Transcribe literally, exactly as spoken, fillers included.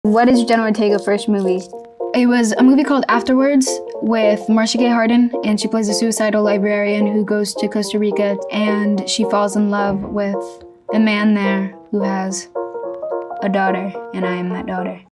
What is Jenna Ortega's first movie? It was a movie called Afterwards with Marcia Gay Harden, and she plays a suicidal librarian who goes to Costa Rica, and she falls in love with a man there who has a daughter, and I am that daughter.